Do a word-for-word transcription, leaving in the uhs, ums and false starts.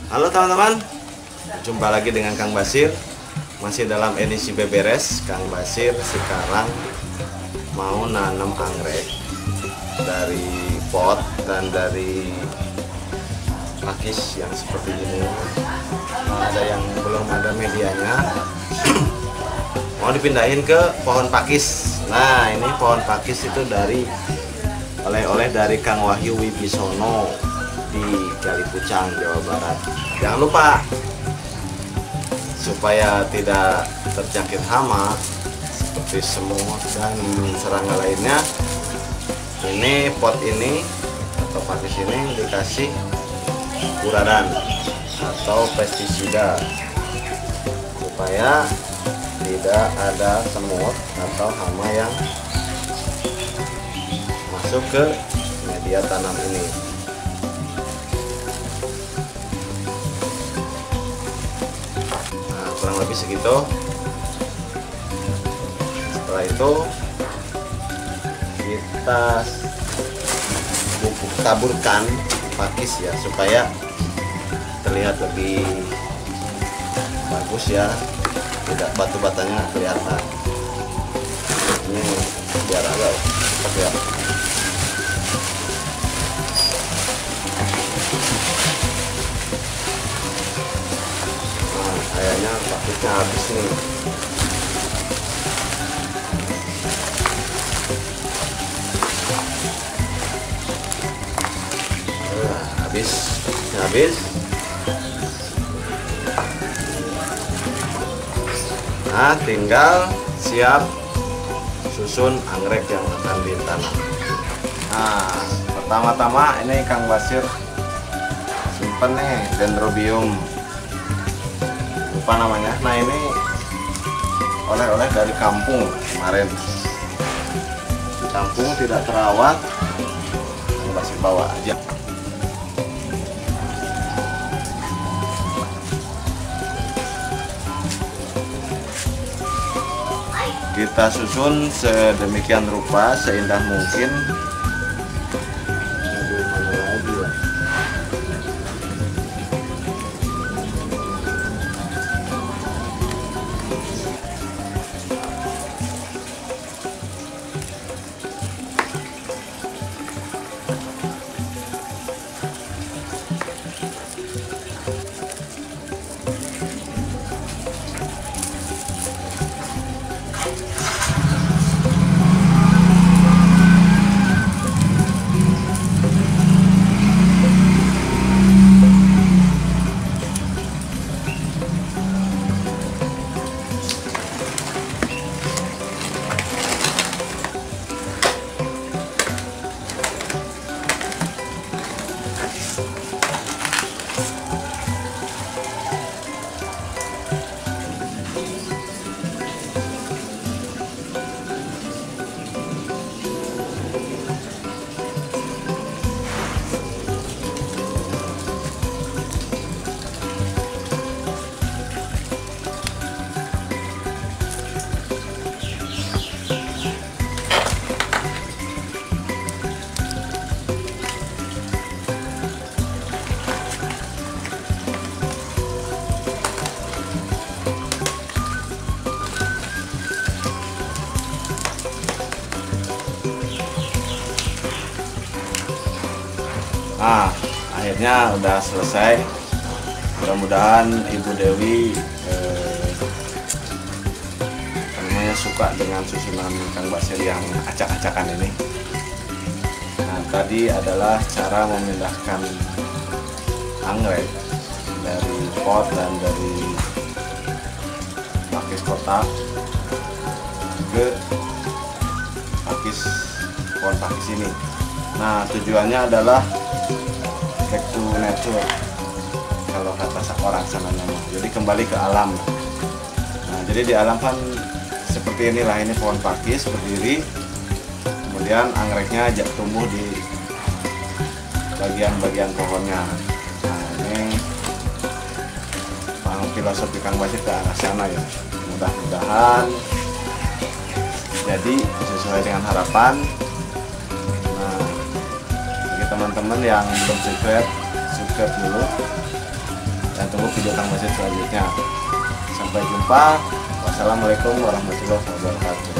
Halo teman-teman, jumpa lagi dengan Kang Basir. Masih dalam edisi beberes. Kang Basir sekarang mau nanam anggrek dari pot dan dari pakis yang seperti ini. Ada yang belum ada medianya, mau dipindahin ke pohon pakis. Nah, ini pohon pakis itu dari oleh-oleh dari Kang Wahyu Wibisono di Kalipucang, Jawa Barat. Jangan lupa, supaya tidak terjangkit hama seperti semut dan serangga lainnya, ini pot ini atau pakis ini dikasih uradan atau pestisida supaya tidak ada semut atau hama yang masuk ke media tanam ini. Nah, kurang lebih segitu. Setelah itu kita bubuk taburkan pakis ya, supaya terlihat lebih bagus ya, tidak batu-batanya kelihatan. Ini biar agak cepat ya. Nah, kayaknya pakisnya habis nih. Nah, habis, habis. Nah, tinggal siap susun anggrek yang akan ditanam. Nah, pertama-tama ini Kang Basir simpen nih dendrobium, lupa namanya. Nah, ini oleh-oleh dari kampung kemarin. Di kampung tidak terawat, Kang Basir bawa aja. Kita susun sedemikian rupa, seindah mungkin. Aduh, mana lagi ya? Nah, akhirnya udah selesai. Mudah-mudahan Ibu Dewi eh, namanya suka dengan susunan Kang Basir yang acak-acakan ini. Nah, tadi adalah cara memindahkan anggrek dari pot dan dari pakis kotak ke pakis pohon pakis ini. Nah, tujuannya adalah back to nature, kalau kata orang sana nama. Jadi kembali ke alam. Nah, jadi di alam kan seperti inilah, ini pohon pakis berdiri, kemudian anggreknya ajak tumbuh di bagian-bagian pohonnya. Nah, ini paham filosofi Kang Basir ke arah sana ya. Mudah-mudahan jadi sesuai dengan harapan. Teman-teman yang belum subscribe, subscribe dulu. dan tunggu video Kang Basit selanjutnya. Sampai jumpa. Wassalamualaikum warahmatullahi wabarakatuh.